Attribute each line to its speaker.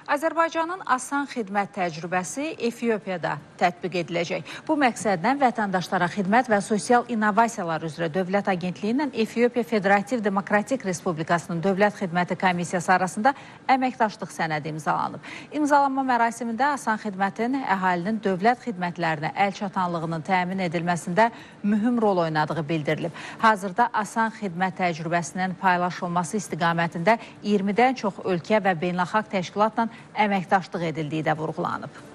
Speaker 1: Azərbaycanın asan xidmət təcrübəsi Efiopiyada tətbiq ediləcək. Bu məqsədlə Vətəndaşlara Xidmət və Sosial İnnovasiyalar üzrə Dövlət Agentliyi ilə Efiopiya Federativ Demokratik Respublikasının Dövlət Xidməti Komissiyası arasında əməkdaşlıq sənədi imzalanıb. İmzalanma mərasimində asan xidmətin əhalinin dövlət xidmətlərinə əlçatanlığının təmin edilməsində mühüm rol oynadığı bildirilib. Hazırda asan xidmət təcrübəsinin paylaşılması istiqamətində 20-dən çox ölkə və beynəlxalq təşkilatla əməkdaşlıq edildiyi də vurğulanıb.